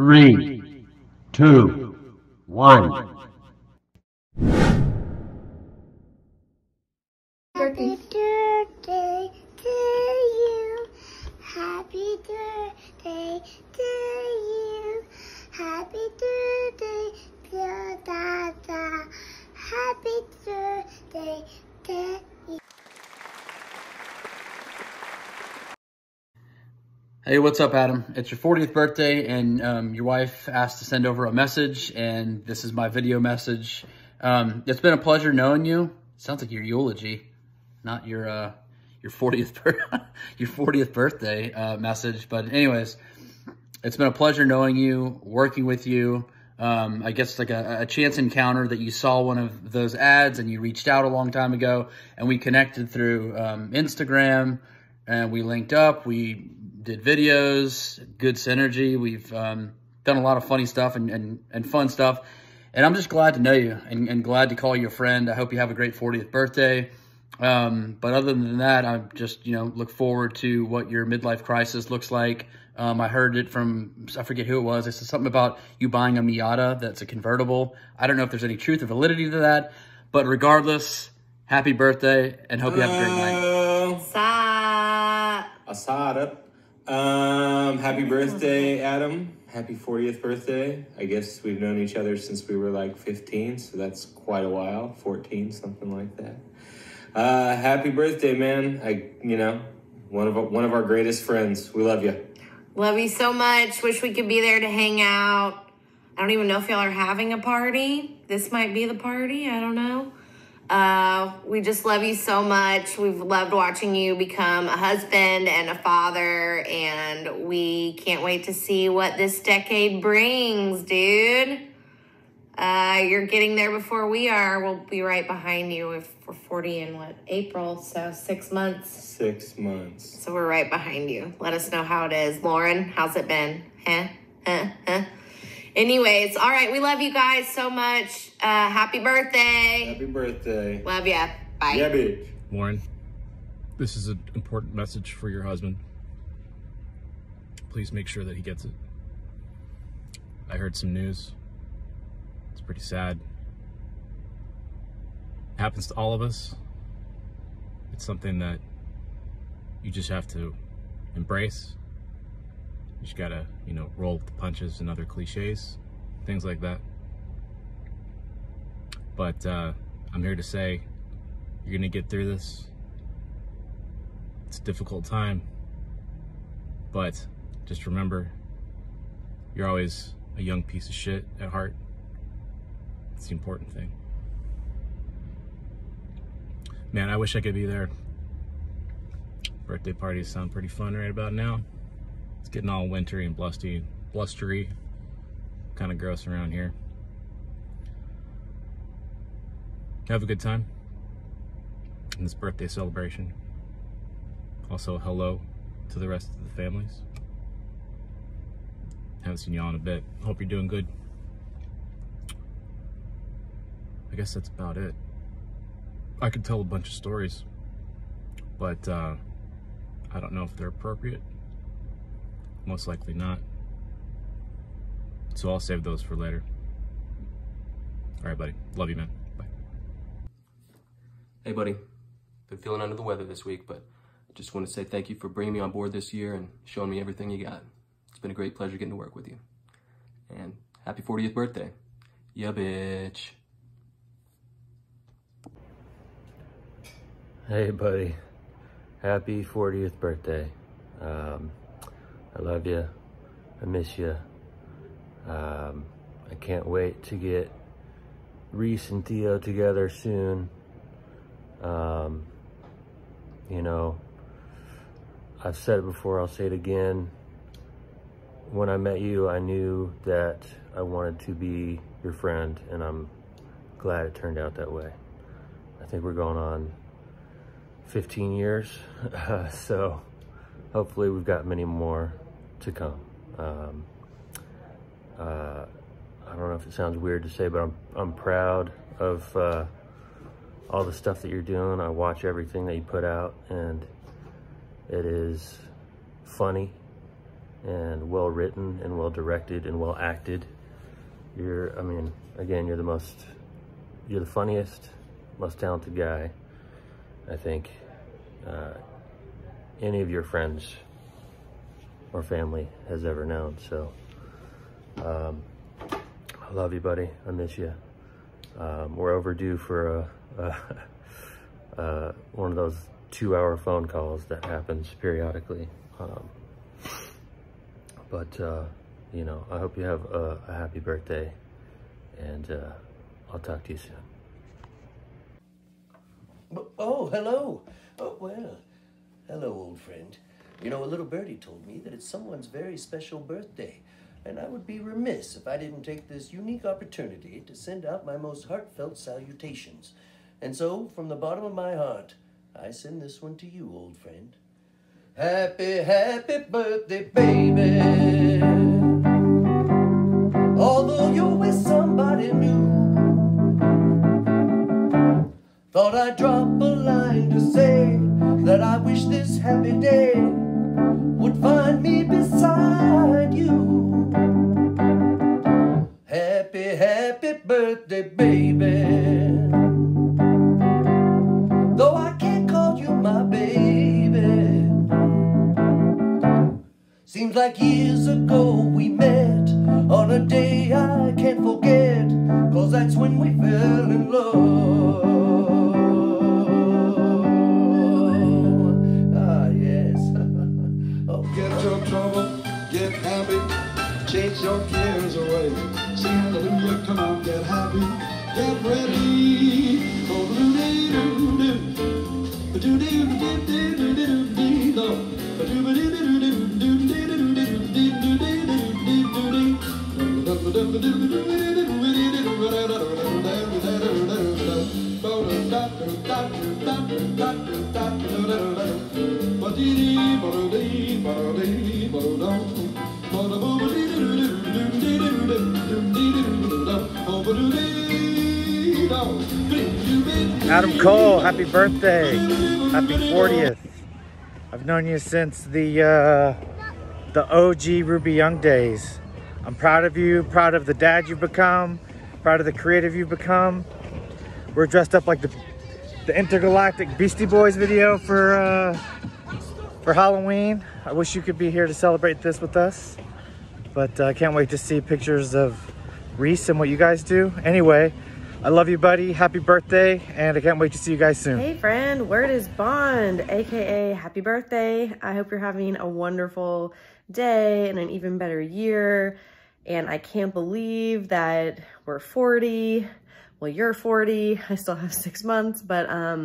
3, 2, 1. Happy birthday to you. Happy birthday to you. Happy birthday to Dada. Happy birthday to you. Hey, what's up, Adam? It's your 40th birthday, and your wife asked to send over a message, and this is my video message. It's been a pleasure knowing you. Sounds like your eulogy, not your 40th your 40th birthday message. But anyways, it's been a pleasure knowing you, working with you. I guess like a chance encounter that you saw one of those ads and you reached out a long time ago, and we connected through Instagram, and we linked up. We did videos, good synergy. We've done a lot of funny stuff and fun stuff. And I'm just glad to know you and glad to call you a friend. I hope you have a great 40th birthday. But other than that, I just, look forward to what your midlife crisis looks like. I heard it from, I forget who it was. It said something about you buying a Miata that's a convertible. I don't know if there's any truth or validity to that. But regardless, happy birthday and hope you have a great night. Asada. Happy birthday, Adam. Happy 40th birthday. I guess we've known each other since we were like 15, so that's quite a while. 14, something like that. Happy birthday, man. One of our greatest friends. We love you. Love you so much. Wish we could be there to hang out. I don't even know if y'all are having a party. This might be the party. I don't know. We just love you so much. We've loved watching you become a husband and a father, and we can't wait to see what this decade brings, dude. You're getting there before we are. We'll be right behind you if we're 40 in April, so 6 months. 6 months. So we're right behind you. Let us know how it is. Lauren, how's it been? Anyways, all right, we love you guys so much. Happy birthday. Happy birthday. Love ya. Bye. Yeah, bitch. Lauren, this is an important message for your husband. Please make sure that he gets it. I heard some news. It's pretty sad. It happens to all of us. It's something that you just have to embrace. You just gotta, roll with the punches and other cliches, things like that. But I'm here to say you're gonna get through this. It's a difficult time, but just remember, you're always a young piece of shit at heart. It's the important thing. Man, I wish I could be there. Birthday parties sound pretty fun right about now. It's getting all wintry and blustery, kind of gross around here. Have a good time in this birthday celebration. Also, hello to the rest of the families. Haven't seen y'all in a bit. Hope you're doing good. I guess that's about it. I could tell a bunch of stories, but I don't know if they're appropriate. Most likely not. So I'll save those for later. All right, buddy. Love you, man. Bye. Hey, buddy. Been feeling under the weather this week, but I just want to say thank you for bringing me on board this year and showing me everything you got. It's been a great pleasure getting to work with you. And happy 40th birthday. Yeah, bitch. Hey, buddy. Happy 40th birthday. I love you. I miss you. I can't wait to get Reese and Theo together soon. I've said it before, I'll say it again. When I met you, I knew that I wanted to be your friend, and I'm glad it turned out that way. I think we're going on 15 years, so hopefully we've got many more to come. I don't know if it sounds weird to say, but I'm proud of all the stuff that you're doing. I watch everything that you put out, and it is funny, and well written and well directed and well acted. I mean, again, you're the funniest, most talented guy I think any of your friends or family has ever known. So I love you, buddy. I miss you. We're overdue for one of those 2-hour phone calls that happens periodically. You know, I hope you have a happy birthday, and I'll talk to you soon. Oh, hello. Oh, well, hello, old friend. You know, a little birdie told me that it's someone's very special birthday, and I would be remiss if I didn't take this unique opportunity to send out my most heartfelt salutations. And so, from the bottom of my heart, I send this one to you, old friend. Happy, happy birthday, baby. Although you're with somebody new, thought I'd drop a line to say that I wish this happy day would find me beside you. Happy, happy birthday, baby. Though I can't call you my baby, seems like years ago we met on a day I can't forget, 'cause that's when we fell in love. Ah, yes. Oh, get your trouble, get happy, chase your cares away. Sing hallelujah, come on, get happy, get ready. Oh, Adam Cole, happy birthday. Happy 40th. I've known you since the OG Ruby Young days. I'm proud of you, proud of the dad you've become, proud of the creative you've become. We're dressed up like the Intergalactic Beastie Boys video for Halloween. I wish you could be here to celebrate this with us, but I can't wait to see pictures of Reese and what you guys do. Anyway, I love you, buddy. Happy birthday, and I can't wait to see you guys soon. Hey friend, word is Bond, aka happy birthday. I hope you're having a wonderful day and an even better year. And I can't believe that we're 40. Well, you're 40. I still have 6 months, but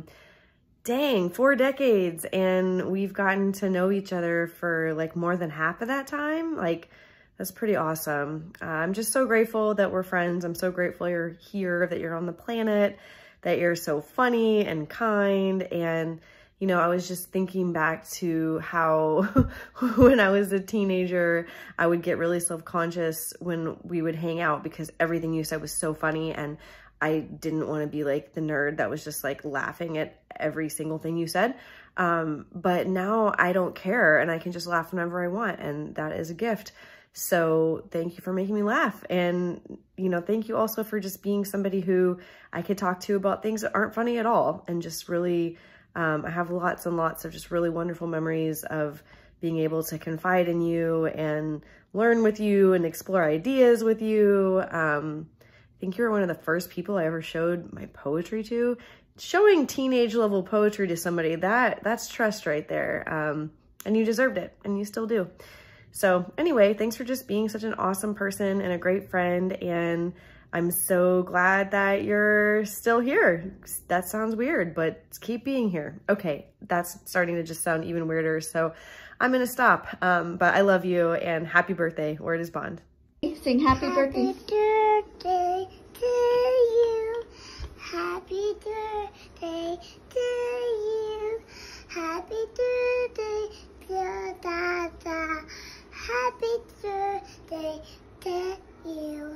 dang, 4 decades, and we've gotten to know each other for like more than half of that time. Like, that's pretty awesome. I'm just so grateful that we're friends. I'm so grateful you're here, that you're on the planet, that you're so funny and kind. And, you know, I was just thinking back to how when I was a teenager, I would get really self-conscious when we would hang out because everything you said was so funny, and I didn't want to be like the nerd that was just like laughing at every single thing you said. But now I don't care, and I can just laugh whenever I want, and that is a gift. So thank you for making me laugh. And, you know, thank you also for just being somebody who I could talk to about things that aren't funny at all. And just really, I have lots and lots of just really wonderful memories of being able to confide in you and learn with you and explore ideas with you. I think you were one of the first people I ever showed my poetry to. Showing teenage level poetry to somebody, that's trust right there. And you deserved it, and you still do. So anyway, thanks for just being such an awesome person and a great friend. And I'm so glad that you're still here. That sounds weird, but keep being here. Okay, that's starting to just sound even weirder. So I'm going to stop. But I love you, and happy birthday. Word is Bond. Sing happy birthday. Happy birthday to you. Happy birthday to you. Happy birthday to Dada. Happy birthday to you.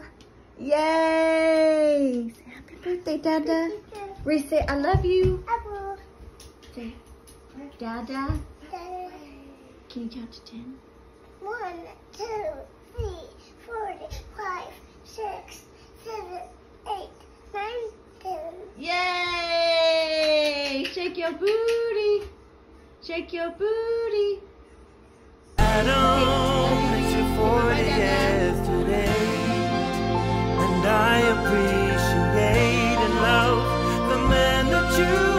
Yay! Say happy birthday, Dada. Reese, say I love you. I will. Say Dada. Dada. Can you count to 10? 1, 2, 3, 4, 5, 6, 7, 8, 9, 10. Yay! Shake your booty. Shake your booty. Adam, it's your 40th today, and I appreciate and love the man that you